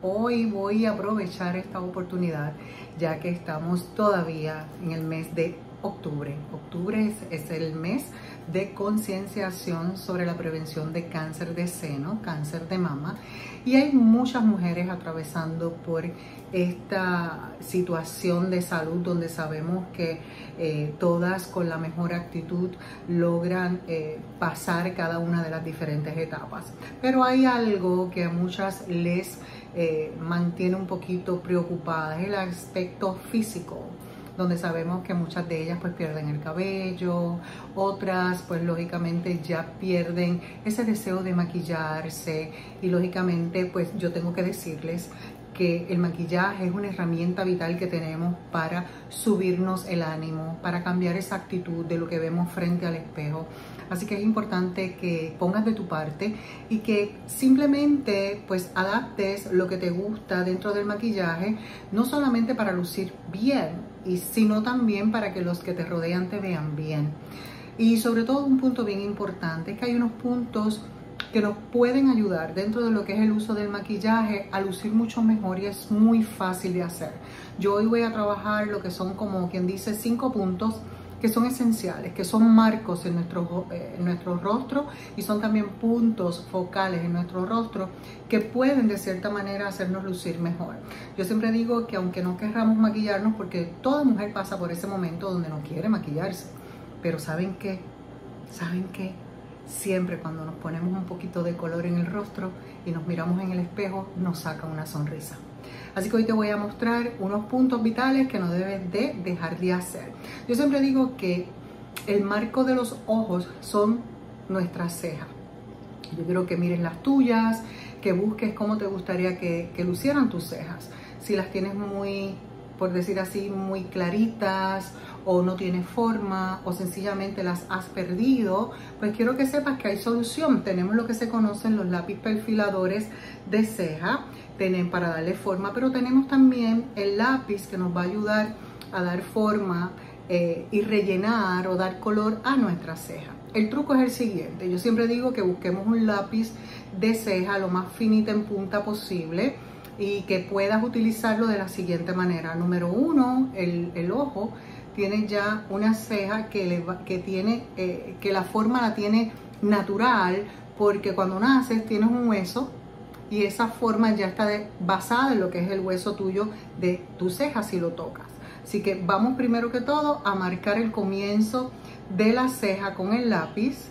Hoy voy a aprovechar esta oportunidad ya que estamos todavía en el mes de octubre. Octubre es el mes de concienciación sobre la prevención de cáncer de seno, cáncer de mama, y hay muchas mujeres atravesando por esta situación de salud donde sabemos que todas con la mejor actitud logran pasar cada una de las diferentes etapas. Pero hay algo que a muchas les mantiene un poquito preocupadas, es el aspecto físico, donde sabemos que muchas de ellas pues pierden el cabello, otras pues lógicamente ya pierden ese deseo de maquillarse, y lógicamente pues yo tengo que decirles que el maquillaje es una herramienta vital que tenemos para subirnos el ánimo, para cambiar esa actitud de lo que vemos frente al espejo. Así que es importante que pongas de tu parte y que simplemente pues adaptes lo que te gusta dentro del maquillaje, no solamente para lucir bien, sino también para que los que te rodean te vean bien. Y sobre todo un punto bien importante es que hay unos puntos que nos pueden ayudar dentro de lo que es el uso del maquillaje a lucir mucho mejor, y es muy fácil de hacer. Yo hoy voy a trabajar lo que son, como quien dice, 5 puntos que son esenciales, que son marcos en nuestro rostro, y son también puntos focales en nuestro rostro que pueden de cierta manera hacernos lucir mejor. Yo siempre digo que aunque no querramos maquillarnos, porque toda mujer pasa por ese momento donde no quiere maquillarse, pero ¿saben qué? ¿Saben qué? Siempre cuando nos ponemos un poquito de color en el rostro y nos miramos en el espejo, nos saca una sonrisa. Así que hoy te voy a mostrar unos puntos vitales que no debes de dejar de hacer. Yo siempre digo que el marco de los ojos son nuestras cejas. Yo quiero que mires las tuyas, que busques cómo te gustaría que lucieran tus cejas. Si las tienes muy, por decir así, muy claritas, o no tienes forma, o sencillamente las has perdido, pues quiero que sepas que hay solución. Tenemos lo que se conocen los lápiz perfiladores de ceja, para darle forma, pero tenemos también el lápiz que nos va a ayudar a dar forma y rellenar o dar color a nuestra ceja. El truco es el siguiente: yo siempre digo que busquemos un lápiz de ceja lo más finita en punta posible, y que puedas utilizarlo de la siguiente manera. Número 1, el ojo tiene ya una ceja que la forma la tiene natural, porque cuando naces tienes un hueso y esa forma ya está basada en lo que es el hueso tuyo de tu ceja si lo tocas. Así que vamos primero que todo a marcar el comienzo de la ceja con el lápiz.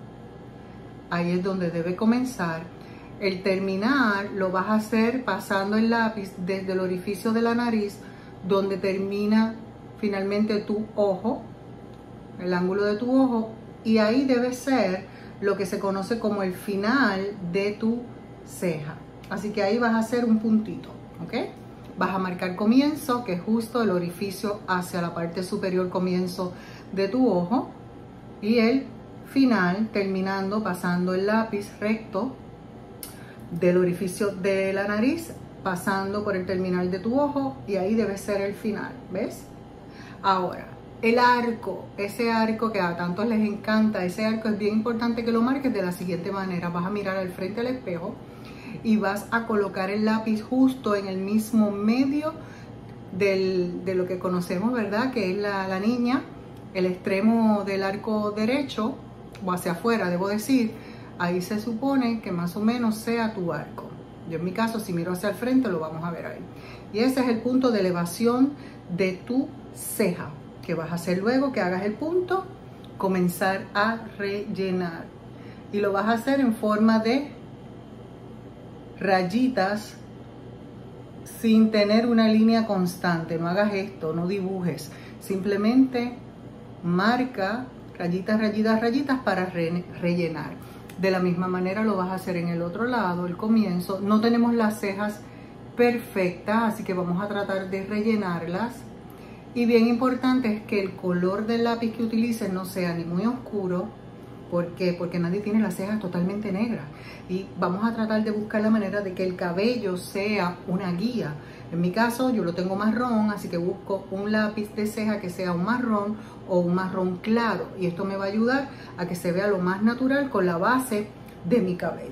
Ahí es donde debe comenzar. El terminar lo vas a hacer pasando el lápiz desde el orificio de la nariz, donde termina finalmente tu ojo, el ángulo de tu ojo, y ahí debe ser lo que se conoce como el final de tu ceja. Así que ahí vas a hacer un puntito, ¿ok? Vas a marcar comienzo, que es justo el orificio hacia la parte superior, comienzo de tu ojo, y el final terminando pasando el lápiz recto del orificio de la nariz, pasando por el terminal de tu ojo, y ahí debe ser el final, ¿ves? Ahora, el arco, ese arco que a tantos les encanta, ese arco es bien importante que lo marques de la siguiente manera. Vas a mirar al frente del espejo y vas a colocar el lápiz justo en el mismo medio de lo que conocemos, ¿verdad? Que es la niña, el extremo del arco derecho, o hacia afuera, debo decir. Ahí se supone que más o menos sea tu arco. Yo en mi caso, si miro hacia el frente, lo vamos a ver ahí. Y ese es el punto de elevación de tu ceja, que vas a hacer luego que hagas el punto, comenzar a rellenar. Y lo vas a hacer en forma de rayitas, sin tener una línea constante. No hagas esto, no dibujes. Simplemente marca rayitas, rayitas, rayitas para rellenar. De la misma manera lo vas a hacer en el otro lado, el comienzo. No tenemos las cejas perfectas, así que vamos a tratar de rellenarlas. Y bien importante es que el color del lápiz que utilices no sea ni muy oscuro. ¿Por qué? Porque nadie tiene las cejas totalmente negras. Y vamos a tratar de buscar la manera de que el cabello sea una guía. En mi caso yo lo tengo marrón, así que busco un lápiz de ceja que sea un marrón o un marrón claro. Y esto me va a ayudar a que se vea lo más natural con la base de mi cabello.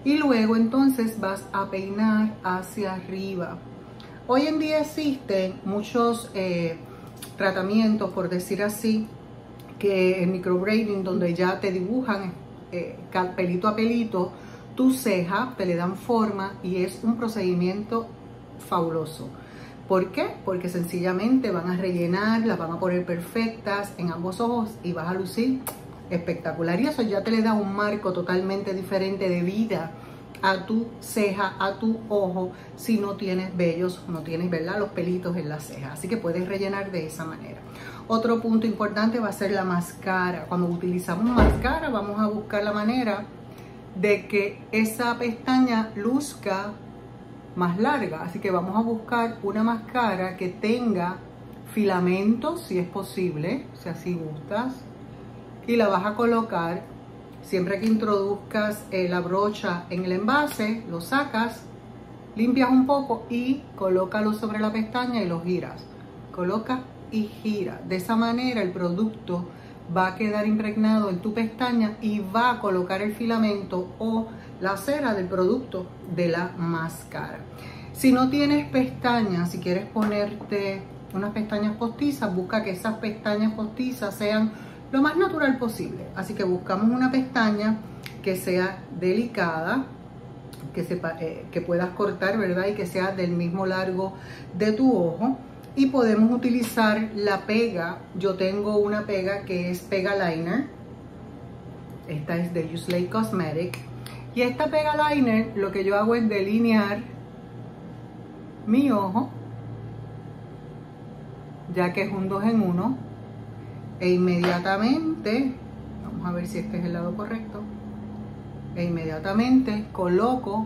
y luego entonces vas a peinar hacia arriba. Hoy en día existen muchos tratamientos, por decir así, que el microblading, donde ya te dibujan pelito a pelito tu ceja, te le dan forma y es un procedimiento fabuloso. ¿Por qué? Porque sencillamente van a rellenar, las van a poner perfectas en ambos ojos y vas a lucir espectacular. Y eso ya te le da un marco totalmente diferente de vida a tu ceja, a tu ojo, si no tienes vellos, no tienes, ¿verdad?, los pelitos en la ceja. Así que puedes rellenar de esa manera. Otro punto importante va a ser la máscara. Cuando utilizamos máscara, vamos a buscar la manera de que esa pestaña luzca más larga. Así que vamos a buscar una máscara que tenga filamentos, si es posible, si así gustas, y la vas a colocar. Siempre que introduzcas la brocha en el envase, lo sacas, limpias un poco y colócalo sobre la pestaña y lo giras. Coloca y gira. De esa manera el producto va a quedar impregnado en tu pestaña y va a colocar el filamento o la cera del producto de la máscara. Si no tienes pestañas, si quieres ponerte unas pestañas postizas, busca que esas pestañas postizas sean lo más natural posible. Así que buscamos una pestaña que sea delicada, que puedas cortar, ¿verdad? Y que sea del mismo largo de tu ojo. Y podemos utilizar la pega. Yo tengo una pega que es Pega Liner. Esta es de Yousley Cosmetics. Y esta Pega Liner, lo que yo hago es delinear mi ojo, ya que es un 2 en 1. E inmediatamente, vamos a ver si este es el lado correcto, e inmediatamente coloco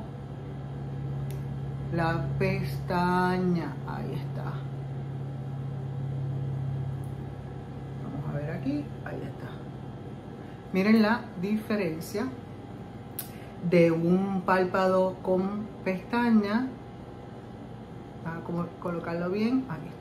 la pestaña. Ahí está. Vamos a ver aquí, ahí está. Miren la diferencia de un párpado con pestaña. Vamos a colocarlo bien, ahí está.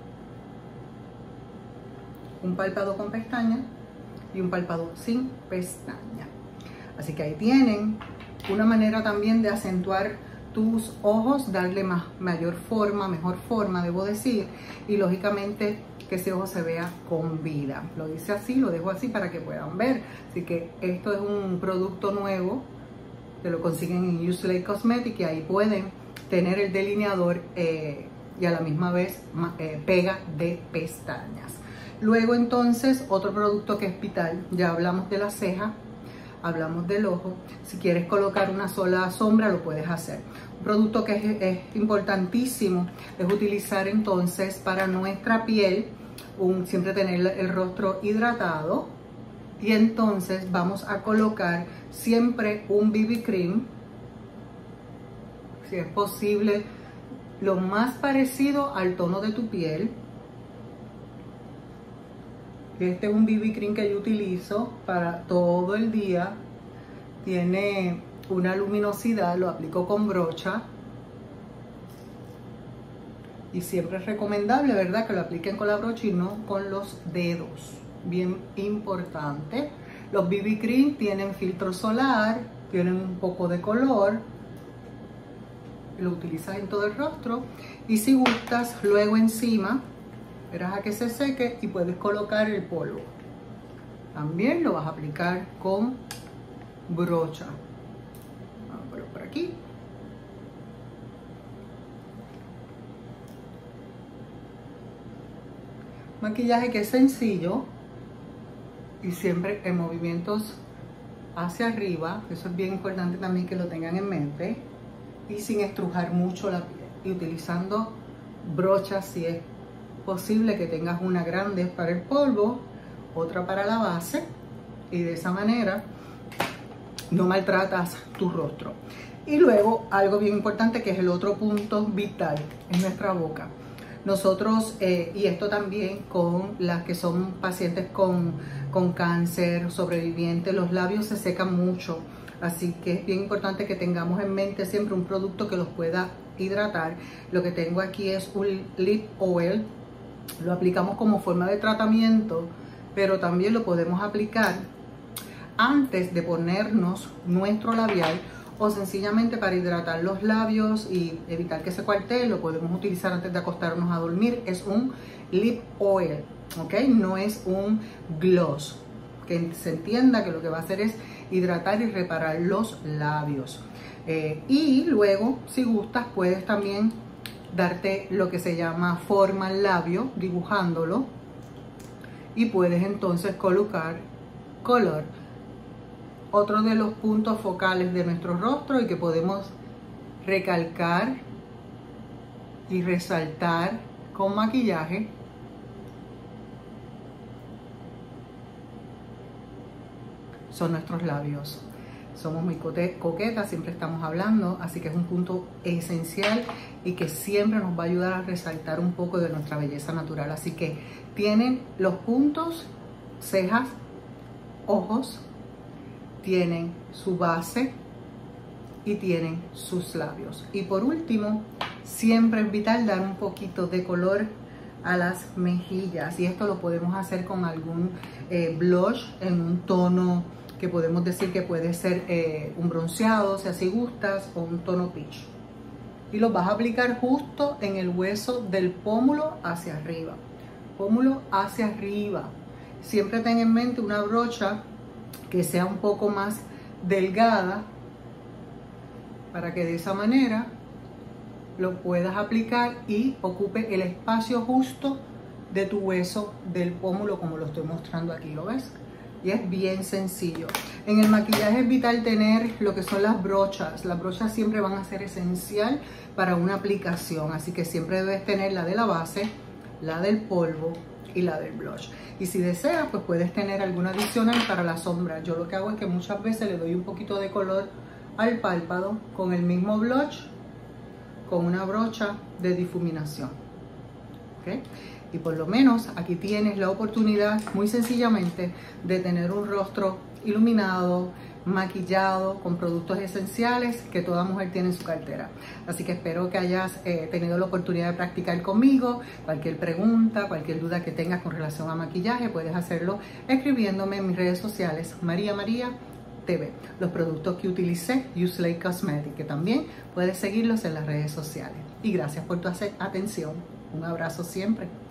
Un párpado con pestaña y un párpado sin pestaña. Así que ahí tienen una manera también de acentuar tus ojos, darle mayor forma, mejor forma, debo decir, y lógicamente que ese ojo se vea con vida. Lo hice así, lo dejo así para que puedan ver. Así que esto es un producto nuevo, te lo consiguen en Yousley Cosmetics y ahí pueden tener el delineador y a la misma vez pega de pestañas. Luego entonces otro producto que es vital, ya hablamos de la ceja, hablamos del ojo. Si quieres colocar una sola sombra lo puedes hacer. Un producto que es importantísimo es utilizar entonces para nuestra piel, siempre tener el rostro hidratado. Y entonces vamos a colocar siempre un BB cream, si es posible lo más parecido al tono de tu piel. Este es un BB cream que yo utilizo para todo el día. Tiene una luminosidad, lo aplico con brocha. Y siempre es recomendable, ¿verdad?, que lo apliquen con la brocha y no con los dedos. Bien importante. Los BB cream tienen filtro solar, tienen un poco de color. Lo utilizas en todo el rostro. Y si gustas, luego encima verás a que se seque y puedes colocar el polvo. También lo vas a aplicar con brocha. Vamos a ponerlo por aquí. Maquillaje que es sencillo y siempre en movimientos hacia arriba. Eso es bien importante también que lo tengan en mente. Y sin estrujar mucho la piel. Y utilizando brochas si es posible, que tengas una grande para el polvo, otra para la base, y de esa manera no maltratas tu rostro. Y luego algo bien importante, que es el otro punto vital, es nuestra boca. Nosotros, y esto también con las que son pacientes con cáncer, sobrevivientes, los labios se secan mucho, así que es bien importante que tengamos en mente siempre un producto que los pueda hidratar. Lo que tengo aquí es un lip oil. Lo aplicamos como forma de tratamiento, pero también lo podemos aplicar antes de ponernos nuestro labial o sencillamente para hidratar los labios y evitar que se cuarteen. Lo podemos utilizar antes de acostarnos a dormir. Es un lip oil, ¿ok? No es un gloss. Que se entienda que lo que va a hacer es hidratar y reparar los labios. Y luego, si gustas, puedes también darte lo que se llama forma al labio, dibujándolo, y puedes entonces colocar color. Otro de los puntos focales de nuestro rostro y que podemos recalcar y resaltar con maquillaje son nuestros labios. Somos muy coquetas, siempre estamos hablando, así que es un punto esencial y que siempre nos va a ayudar a resaltar un poco de nuestra belleza natural. Así que tienen los puntos, cejas, ojos, tienen su base y tienen sus labios. Y por último, siempre es vital dar un poquito de color a las mejillas, y esto lo podemos hacer con algún blush en un tono que podemos decir que puede ser un bronceado, si así gustas, o un tono peach. Y lo vas a aplicar justo en el hueso del pómulo hacia arriba. Pómulo hacia arriba. Siempre ten en mente una brocha que sea un poco más delgada para que de esa manera lo puedas aplicar y ocupe el espacio justo de tu hueso del pómulo, como lo estoy mostrando aquí, ¿lo ves? Y es bien sencillo. En el maquillaje es vital tener lo que son las brochas. Las brochas siempre van a ser esencial para una aplicación, así que siempre debes tener la de la base, la del polvo y la del blush. Y si deseas, pues puedes tener alguna adicional para la sombra. Yo lo que hago es que muchas veces le doy un poquito de color al párpado con el mismo blush, con una brocha de difuminación. ¿Okay? Y por lo menos aquí tienes la oportunidad, muy sencillamente, de tener un rostro iluminado, maquillado, con productos esenciales que toda mujer tiene en su cartera. Así que espero que hayas tenido la oportunidad de practicar conmigo. Cualquier pregunta, cualquier duda que tengas con relación a maquillaje, puedes hacerlo escribiéndome en mis redes sociales, María TV. Los productos que utilicé, Yousley Cosmetics, que también puedes seguirlos en las redes sociales. Y gracias por tu atención. Un abrazo siempre.